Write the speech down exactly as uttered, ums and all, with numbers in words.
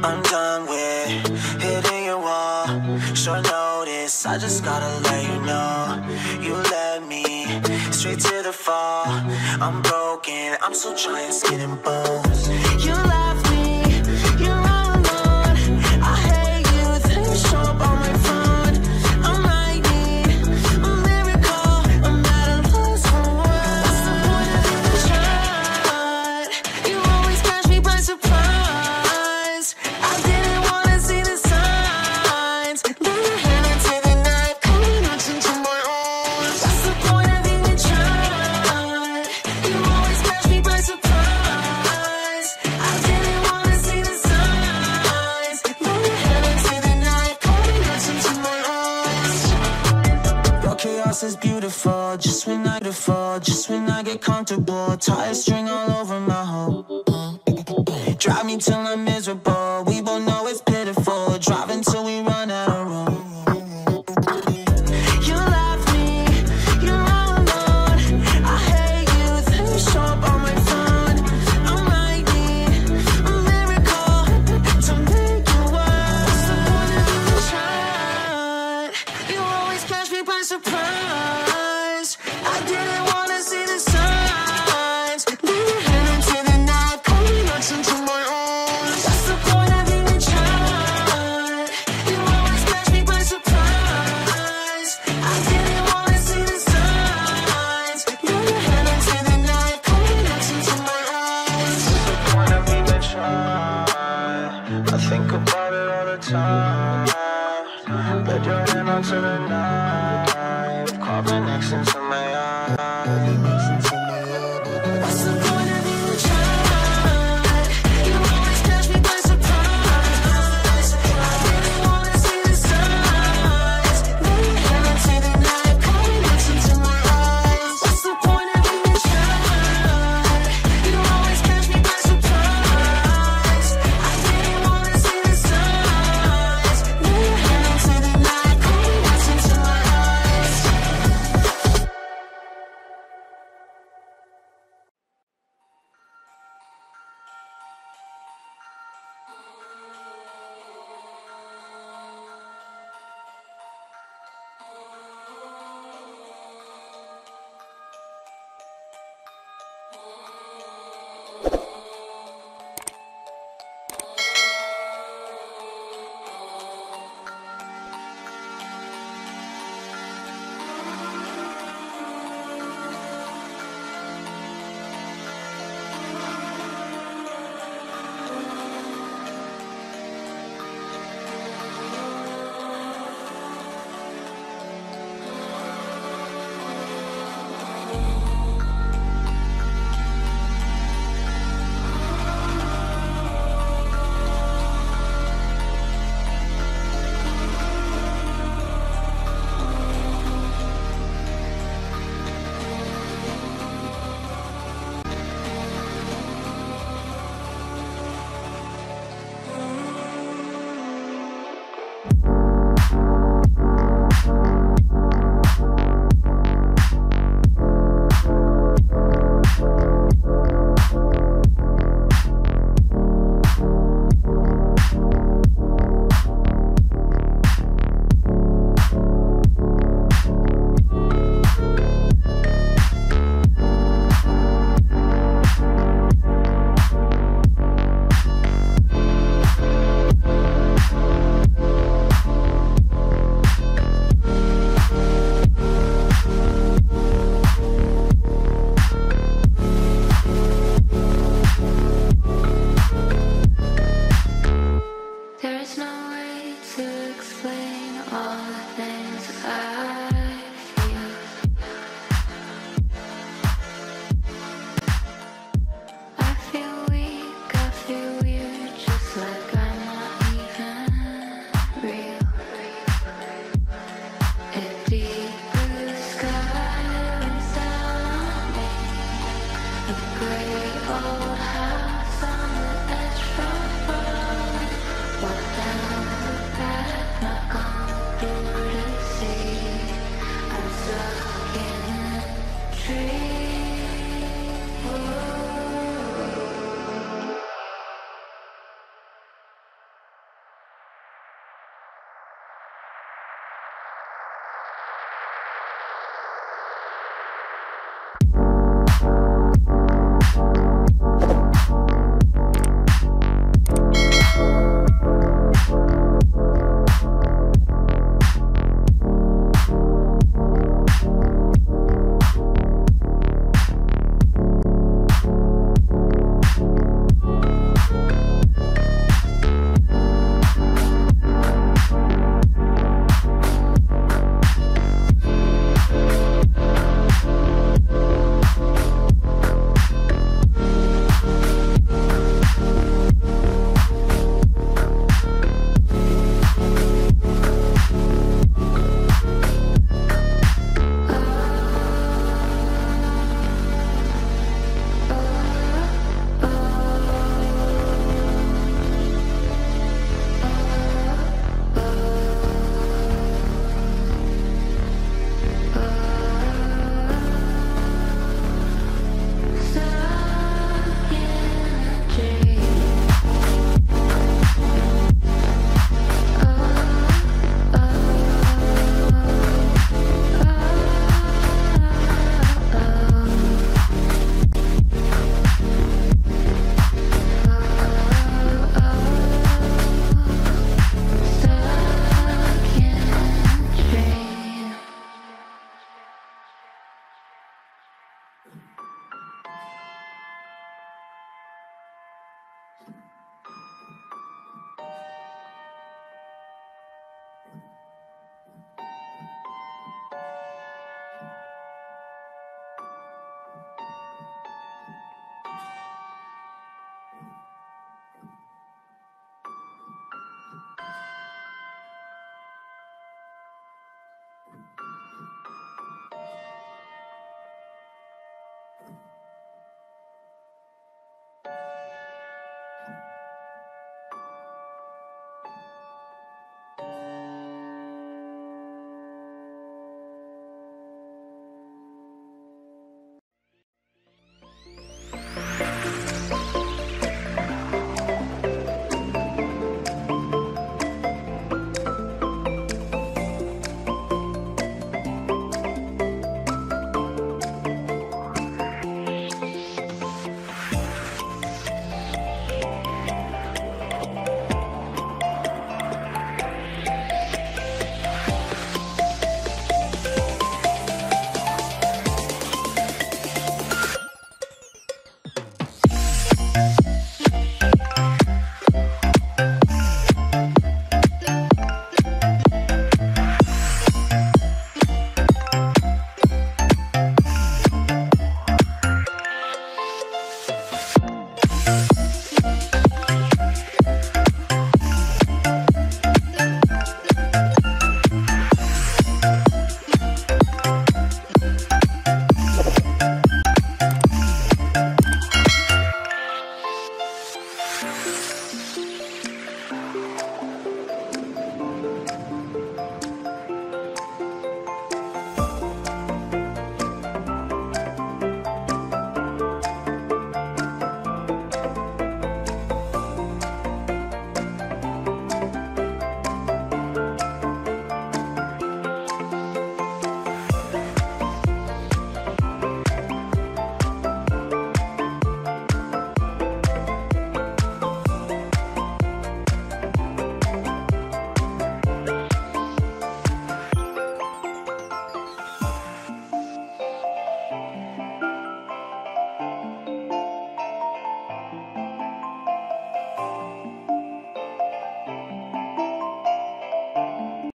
I'm done with hitting your wall. Short notice, I just gotta let you know. You led me straight to the fall. I'm broken, I'm still trying skin and bones. You left me, you're all alone. I hate you, then you show up on my phone. I might need a miracle, I'm at a loss for words. What's the point of even trying? You always catch me by surprise. I didn't wanna see the signs. Now your hand into the night, coming out into my arms. What's the point of even trying? You always catch me by surprise. I didn't wanna see the signs. Now your hand into the night, coming out into my arms. Your chaos is beautiful, just when I get fall, just when I get comfortable. Tie a string all over my hole. Drive me till I'm miserable. We both know it's pitiful. Drive until we run out of room. You left me, you're all alone. I hate you, then you show up on my phone. I might need a miracle to make you worse. What's the point of even trying? You always catch me by surprise. I didn't wanna see the signs. Now your hand into the night, pulling us into my arms. What's the point of even trying? You always catch me by surprise. I didn't wanna see the signs. Now your hand into the night, pulling us into my arms. What's the point of even trying? I think about it all the time. Let your hand onto the knife, carving X into my eye.